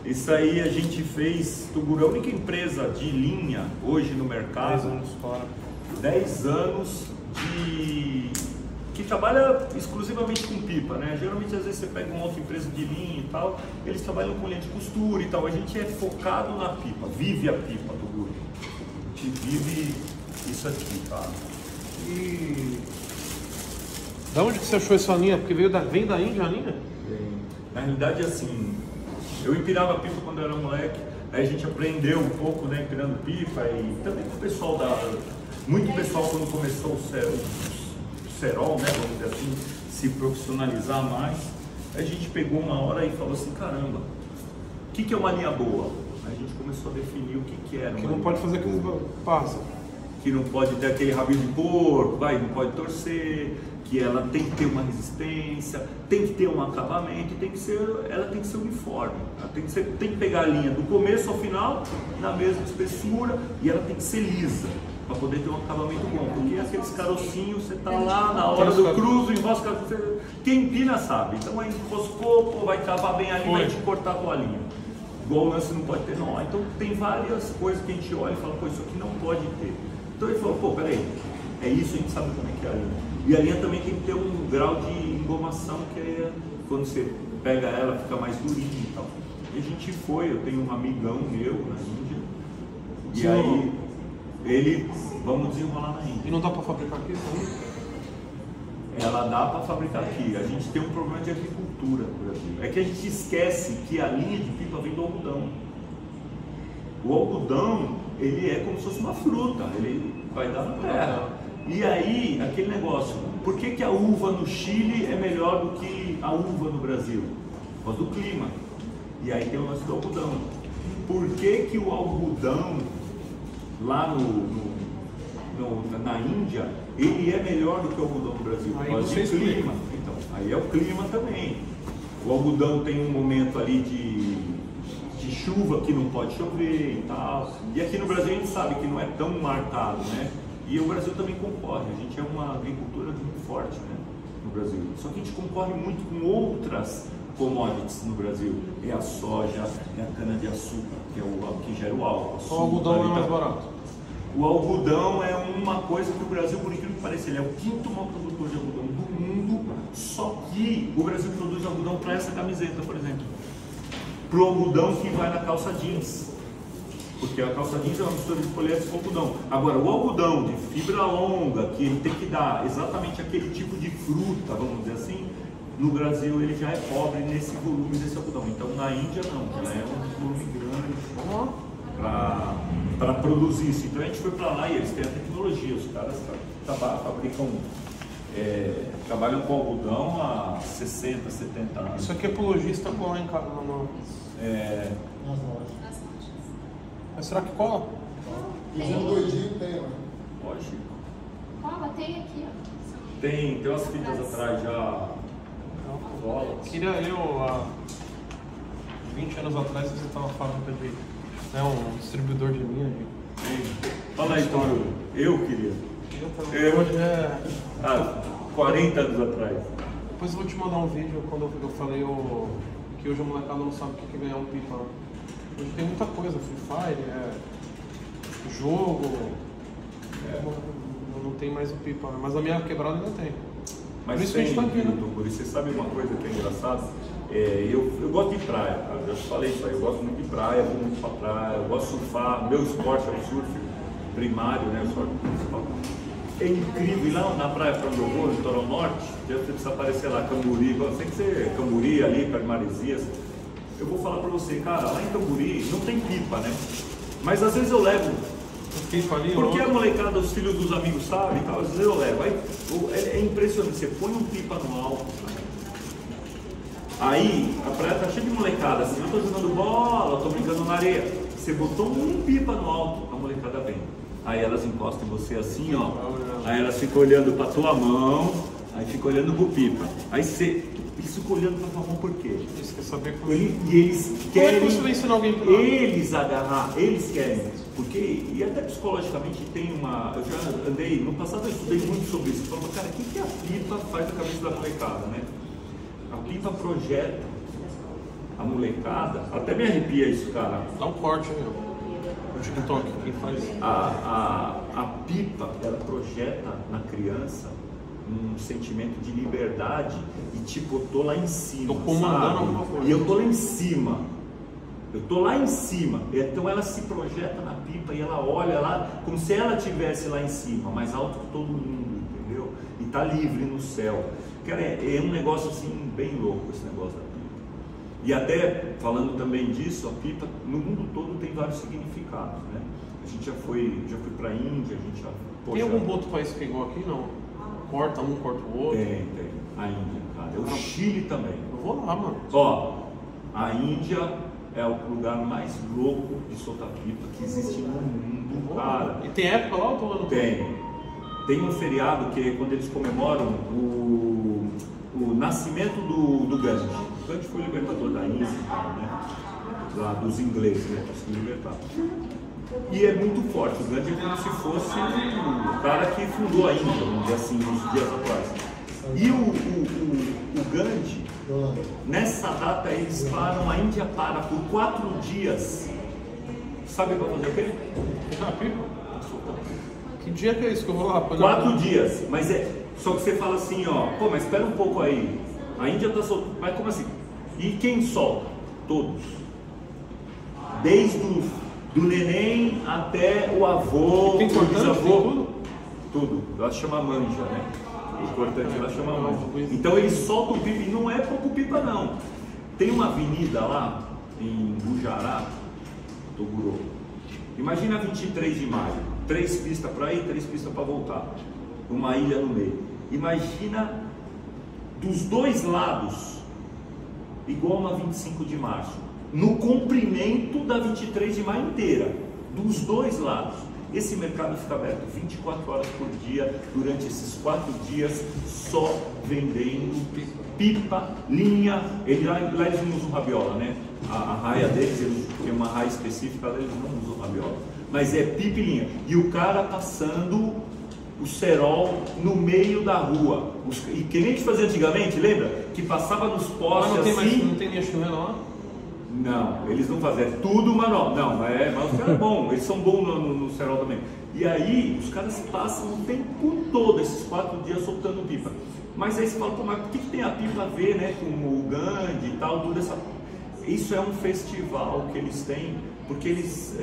Isso aí a gente fez, Toguro é a única empresa de linha hoje no mercado. 10 anos fora. 10 anos que trabalha exclusivamente com pipa, né? Geralmente às vezes você pega uma outra empresa de linha e tal, eles trabalham com linha de costura e tal. A gente é focado na pipa, vive a pipa, Toguro. A gente vive isso aqui, tá? E da onde que você achou essa linha? Porque vem da Índia a linha? Na realidade, assim, eu empinava pipa quando eu era moleque, aí a gente aprendeu um pouco, né, empinando pipa e também com o pessoal muito pessoal quando começou o Serol, né, vamos dizer assim, se profissionalizar mais, aí a gente pegou uma hora e falou assim, caramba, o que é uma linha boa? Aí a gente começou a definir o que era. Que não pode fazer aqueles passa. Que não pode ter aquele rabinho de porco, não pode torcer, que ela tem que ter uma resistência, tem que ter um acabamento, ela tem que ser uniforme. Ela tem que pegar a linha do começo ao final, na mesma espessura, e ela tem que ser lisa, para poder ter um acabamento bom. Porque aqueles carocinhos, você tá lá na hora do cruzo, enrosca, quem empina sabe. Então aí enroscou, pô, vai travar bem ali, vai te cortar a tua linha. Igual o lance não pode ter nó. Então tem várias coisas que a gente olha e fala, pô, isso aqui não pode ter. Então ele falou, pô, peraí, é isso, a gente sabe como é que é a linha. E a linha também tem que ter um grau de engomação, que é quando você pega ela, fica mais durinha e tal. E a gente eu tenho um amigão meu na Índia, e aí ele, vamos desenrolar na Índia. E não dá para fabricar aqui também? Ela dá para fabricar aqui. A gente tem um problema de agricultura no Brasil. É que a gente esquece que a linha de pipa vem do algodão. O algodão, ele é como se fosse uma fruta, ele vai dar na terra. E aí, aquele negócio, por que a uva no Chile é melhor do que a uva no Brasil? Por causa do clima. E aí tem o lance do algodão. Por que o algodão lá na Índia, ele é melhor do que o algodão no Brasil? Por causa do clima. Então, aí é o clima também. O algodão tem um momento ali de chuva que não pode chover e tal. E aqui no Brasil a gente sabe que não é tão marcado, né? E o Brasil também concorre, a gente é uma agricultura muito forte, né, no Brasil. Só que a gente concorre muito com outras commodities no Brasil. É a soja, é a cana-de-açúcar, que é o que gera o álcool. O algodão é mais barato? O algodão é uma coisa que o Brasil, por incrível que pareça, ele é o quinto maior produtor de algodão do mundo, só que o Brasil produz algodão para essa camiseta, por exemplo. Para o algodão que vai na calça jeans. Porque a calça jeans é uma mistura de poliéster com algodão. Agora, o algodão de fibra longa, que ele tem que dar exatamente aquele tipo de fruta, vamos dizer assim, no Brasil ele já é pobre nesse volume desse algodão. Então, na Índia não, já é um volume grande para produzir isso. Então, a gente foi para lá e eles têm a tecnologia, os caras fabricam, trabalham com algodão há 60, 70 anos. Isso aqui é pro lojista colar em casa, não? Nas lojas. Mas será que cola? Usando doidinho tem, ó. Lógico. Cola, tem aqui, ó. Tem umas fitas atrás já. Cola. Queria há 20 anos atrás você uma fábrica de um distribuidor de linha. Fala aí, Toro. Eu queria. Hoje é. 40 anos atrás. Depois eu vou te mandar um vídeo quando eu falei que hoje a molecada não sabe o que ganhar um pipa. Hoje tem muita coisa, Free Fire, jogo, não tem mais o pipa, mas na minha quebrada ainda tem. Mas por isso que a gente tá aqui, né? Por isso, você sabe uma coisa que é engraçada? Eu gosto de praia, cara. Eu já te falei isso aí, eu gosto muito de praia, vou muito pra praia, eu gosto de surfar, meu esporte é o surf primário, né? O esporte principal. É incrível, e lá na praia para onde eu vou, no Litoral Norte, já precisa aparecer lá, Camburi, tem que ser Camburi ali, para Maresias. Eu vou falar pra você, cara, lá em Camburi não tem pipa, né? Mas às vezes eu levo. Pipa ali, porque a molecada, os filhos dos amigos sabem e tal, às vezes eu levo. Aí, é impressionante, você põe um pipa no alto. Aí a praia tá cheia de molecada, assim, eu tô jogando bola, tô brincando na areia. Você botou um pipa no alto, a molecada vem. Aí elas encostam em você assim, ó. Aí elas ficam olhando pra tua mão, aí fica olhando pro pipa. Aí você. Eles ficam olhando pra tua mão por quê? Eles querem saber como e eles querem. Como é que você vai ensinar alguém pra eles agarrar, eles querem. Porque, e até psicologicamente tem uma. Eu já andei, no passado eu estudei muito sobre isso. Eu falava, cara, o que a pipa faz na cabeça da molecada, né? A pipa projeta a molecada. molecada, até me arrepia isso, cara. Dá um corte aí, ó. O TikTok, quem faz? A pipa, ela projeta na criança um sentimento de liberdade e tipo, eu tô lá em cima, tô comandando sabe? alguma coisa. E eu tô lá em cima. Eu tô lá em cima. Então ela se projeta na pipa e ela olha lá como se ela estivesse lá em cima, mais alto que todo mundo, entendeu? E tá livre no céu. Cara, é um negócio assim bem louco esse negócio da pipa. E até falando também disso, a pipa no mundo todo tem vários significados, né? A gente já foi para a Índia, a gente já... Tem algum outro país que é igual aqui? Não? Corta um, corta o outro? Tem. A Índia, cara. O Chile também. Eu vou lá, mano. Ó, a Índia é o lugar mais louco de soltar pipa que existe no mundo, cara. E tem época lá ou tô ano? Tem um feriado que é quando eles comemoram o nascimento do Gandhi. O Gandhi foi o libertador da Índia, né? Lá dos ingleses, né? Para se libertar. E é muito forte. O Gandhi é como se fosse o cara que fundou a Índia, vamos dizer assim, uns dias atrás. E o Gandhi, nessa data eles param, a Índia para por 4 dias. Sabe para fazer o quê? Que dia que é isso que eu vou lá? 4 dias, mas só que você fala assim, ó, pô, mas espera um pouco aí, a Índia tá soltando, mas como assim? E quem solta? Todos, desde do neném até o avô, tem o bisavô, tudo? Ela chama manja, né? O importante ela chama manja. Então eles soltam o pipa, e não é pouco pipa não. Tem uma avenida lá em Gujará, Toguro. Imagina 23 de maio, 3 pistas para ir, 3 pistas para voltar, uma ilha no meio. Imagina dos dois lados, igual uma 25 de março, no comprimento da 23 de maio inteira, dos dois lados. Esse mercado fica aberto 24 horas por dia, durante esses 4 dias, só vendendo pipa, linha. Lá eles não usam rabiola, né? A raia deles, eles têm uma raia específica, eles não usam rabiola. Mas é pipa e linha. E o cara passando o cerol no meio da rua. E que nem a gente fazia antigamente, lembra? Que passava nos postes assim. Não tem linha chilena lá? Não, eles não fazem, é tudo manual. Não, mas os caras é bom, eles são bons no cerol também. E aí os caras passam o tempo todo, esses 4 dias soltando pipa. Mas aí você fala, pô, mas o que tem a pipa a ver, né, com o Gandhi e tal, tudo essa... Isso é um festival que eles têm, porque eles...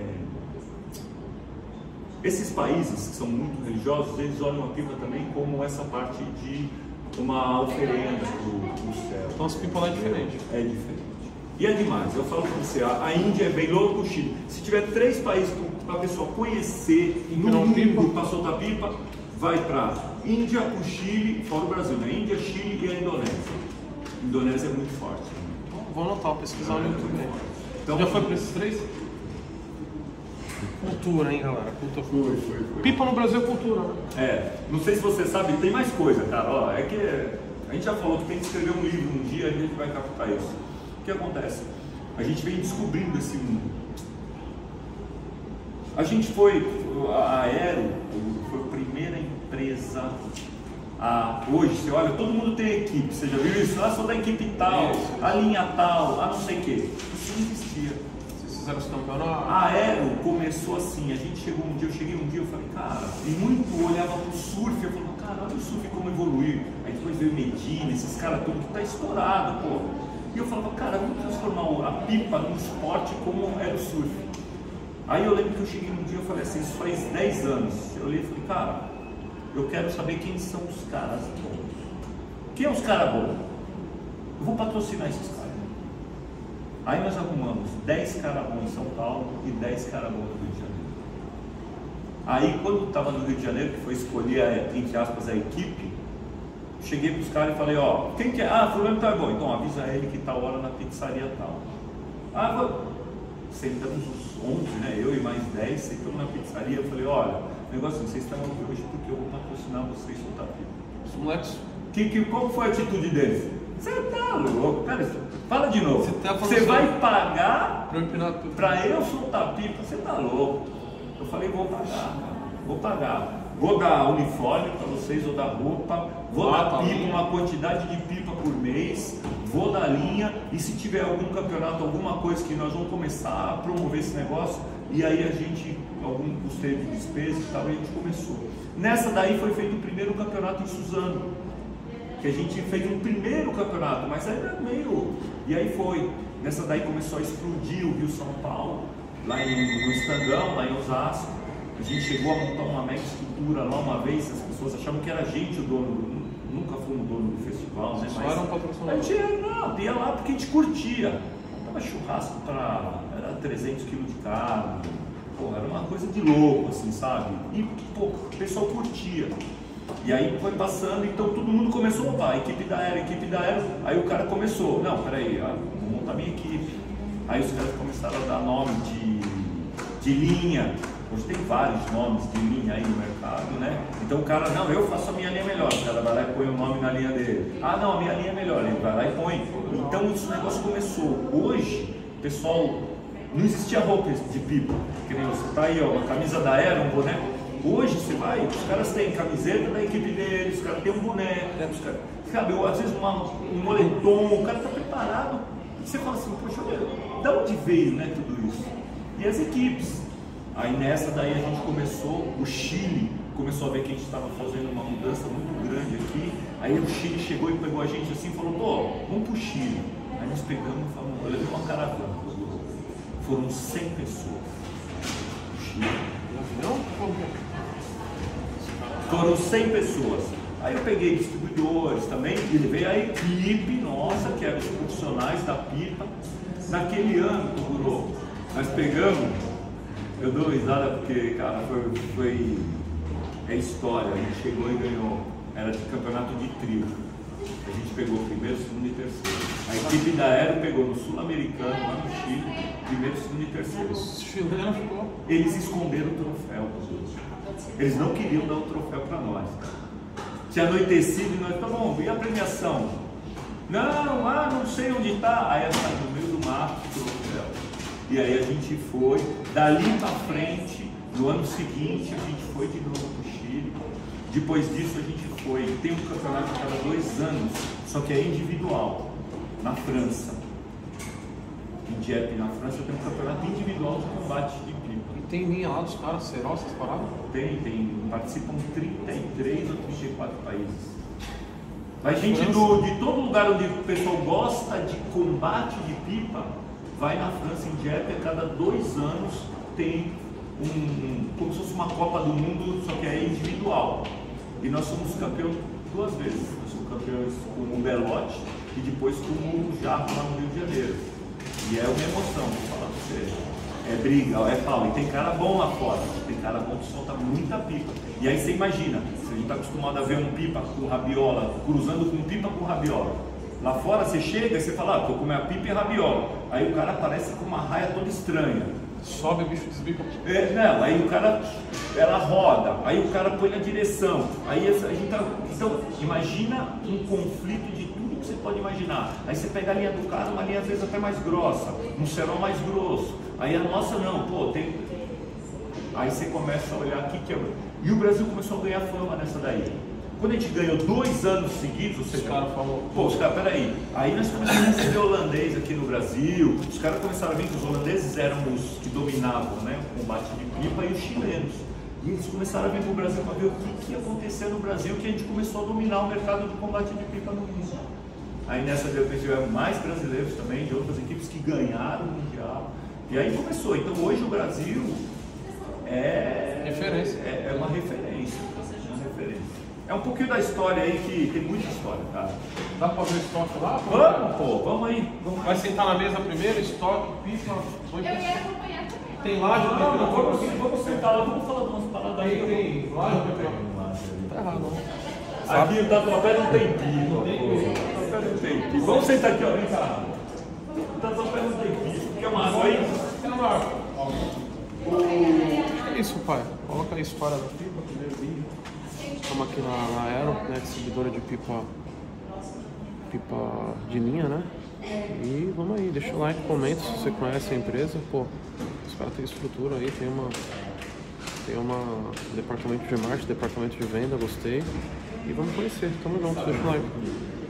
Esses países que são muito religiosos, eles olham a pipa também como essa parte de uma oferenda para o céu. Então as pipas lá é diferente. É diferente. E é demais, eu falo para você, a Índia é bem louco, o Chile. Se tiver 3 países para a pessoa conhecer no mundo para soltar pipa, vai para Índia, o Chile, fora o Brasil, né? Índia, Chile e a Indonésia. A Indonésia é muito forte. Vou anotar, pesquisar no YouTube. Então, já foi para esses 3? Cultura, hein, galera? Cultura. Foi. Pipa no Brasil é cultura, né? Não sei se você sabe, tem mais coisa, cara. Ó, é que a gente já falou que tem que escrever um livro um dia, a gente vai captar isso. O que acontece? A gente vem descobrindo esse mundo. A gente a Aero foi a primeira empresa hoje, você olha, todo mundo tem equipe, você já viu isso? Sou da equipe tal, a linha tal, não sei o que. Isso não existia. Vocês fizeram esse campeonato? A Aero começou assim, eu cheguei um dia, eu falei, cara, e muito olhava pro surf, eu falei, cara, olha o surf como evoluiu. Aí depois veio Medina, esses caras tudo que tá estourado, pô. E eu falava, cara, vamos transformar a pipa num esporte como era o surf. Aí eu lembro que eu cheguei um dia e falei assim, isso faz 10 anos. Eu olhei e falei, cara, eu quero saber quem são os caras bons. Quem é os caras bons? Eu vou patrocinar esses caras. Aí nós arrumamos 10 caras bons em São Paulo e 10 caras bons no Rio de Janeiro. Aí quando estava no Rio de Janeiro, que foi escolher, entre aspas, a equipe, cheguei para os caras e falei, ó, quem que é? Fulano tá bom, então avisa ele que tal hora na pizzaria tal. Sentamos os 11, né, eu e mais 10, sentamos na pizzaria, eu falei, olha, o negócio assim, vocês estão aqui hoje porque eu vou patrocinar vocês soltar pipa. Os moleques... Qual foi a atitude deles? Você tá louco, cara, fala de novo. Você assim, vai pagar para eu soltar pipa? Você tá louco. Eu falei, vou pagar. Vou dar uniforme para vocês, vou dar roupa, vou dar pipa, uma quantidade de pipa por mês, vou dar linha, e se tiver algum campeonato, alguma coisa que nós vamos começar a promover esse negócio, e aí a gente, algum custeio de despesa e tal, e a gente começou. Nessa daí foi feito o primeiro campeonato em Suzano, que a gente fez um primeiro campeonato, mas era meio... E aí foi, nessa daí começou a explodir o Rio São Paulo, lá no Estangão, lá em Osasco. A gente chegou a montar uma mega estrutura lá uma vez, as pessoas achavam que era a gente o dono, nunca fomos dono do festival, né? Só era um patrocinador. A gente ia lá porque a gente curtia. Tava churrasco era 300 kg de carne, pô, era uma coisa de louco, assim, sabe? E pô, o pessoal curtia. E aí foi passando, então todo mundo começou, opa, equipe da Aero, aí o cara começou, não, peraí, vou montar minha equipe. Aí os caras começaram a dar nome de linha. Hoje tem vários nomes de linha aí no mercado, né? Então o cara, não, eu faço a minha linha melhor. O cara vai lá e põe o nome na linha dele. Ah, não, a minha linha é melhor. Ele vai lá e põe. Então esse negócio começou. Hoje, pessoal, não existia roupa de pipa. Que nem você tá aí, ó, uma camisa da Aero, um boné. Hoje você vai, os caras têm camiseta da equipe deles, os caras têm um boné, os caras, sabe, às vezes um moletom, o cara tá preparado. E você fala assim, poxa, de onde veio, né, tudo isso? E as equipes. Aí nessa daí a gente começou, o Chile começou a ver que a gente estava fazendo uma mudança muito grande aqui. Aí o Chile chegou e pegou a gente assim e falou, pô, vamos pro Chile. Aí nós pegamos e falamos, olha, deu uma caravana. Foram 100 pessoas. O Chile. Foram 100 pessoas. Aí eu peguei distribuidores também e levei a equipe nossa, que eram os profissionais da pipa. Naquele ano, Guru, nós pegamos, eu dou risada porque, cara, é história. A gente chegou e ganhou, era de campeonato de trio. A gente pegou primeiro, segundo e terceiro. A equipe da Aero pegou no Sul-Americano, lá no Chile, primeiro, segundo e terceiro. Os chilenos ficou. Eles esconderam o troféu. Eles não queriam dar o troféu para nós. Tinha anoitecido e nós, tá bom, e a premiação? Não, não sei onde está. Aí está no meio do mato o troféu. E aí a gente foi, dali para frente, no ano seguinte, a gente foi de novo para o Chile. Depois disso a gente foi, tem um campeonato a cada 2 anos, só que é individual, na França. Em Dieppe, na França, tem um campeonato individual de combate de pipa. E tem linha lá dos caras, Serol, essas paradas? Tem, participam 33 ou 34 países. Vai gente de todo lugar onde o pessoal gosta de combate de pipa, vai na França, em Dieppe, a cada 2 anos tem como se fosse uma Copa do Mundo, só que é individual. E nós somos campeões 2 vezes. Nós somos campeões com o Belote e depois com o Jarro lá no Rio de Janeiro. E é uma emoção, vou falar pra você. É briga, é pau. E tem cara bom lá fora. Tem cara bom que solta muita pipa. E aí você imagina, se a gente está acostumado a ver um pipa com rabiola, cruzando com pipa com rabiola. Lá fora você chega e você fala, tô comendo a pipa e rabiola. Aí o cara aparece com uma raia toda estranha. Sobe, o bicho desbica. Não, aí o cara, ela roda, aí o cara põe na direção. Aí a gente tá, então, imagina um conflito de tudo que você pode imaginar. Aí você pega a linha do cara, uma linha às vezes até mais grossa, um cerol mais grosso. Aí a nossa não, pô, tem. Aí você começa a olhar aqui que é. E o Brasil começou a ganhar fama nessa daí. Quando a gente ganhou 2 anos seguidos, ou seja, os caras falaram, pô, os caras, peraí, aí nós começamos a receber holandês aqui no Brasil, os caras começaram a ver que os holandeses eram os que dominavam, né, o combate de pipa, e os chilenos. E eles começaram a vir para o Brasil para ver o que ia acontecer no Brasil, que a gente começou a dominar o mercado de combate de pipa no mundo. Aí nessa vez tivemos mais brasileiros também, de outras equipes que ganharam o Mundial. E aí começou. Então hoje o Brasil é uma referência. É um pouquinho da história aí, que tem muita história, cara. Dá pra ver o estoque lá? Vamos, pô, vamos aí. Vai sentar na mesa primeiro, estoque, pipa. Eu ia acompanhar também. Tem laje do PP? Vamos sentar lá, vamos falar de umas paradas aí. Tem laje do PP? Tá errado, não. Aqui o Tatuapé não tem pipa, pô. Tatuapé não tem pipa. Vamos sentar aqui, ó, vem cá. O Tatuapé não tem pipa. Quer uma água aí? Quer uma água? Que é isso, pai? Coloca a história da pipa, primeiro vídeo. Estamos aqui na Aero, né, distribuidora de pipa de linha, né? E vamos aí, deixa o like, comenta se você conhece a empresa. Pô, os caras têm estrutura aí, tem uma departamento de marketing, departamento de venda, gostei. E vamos conhecer, tamo junto, deixa o like.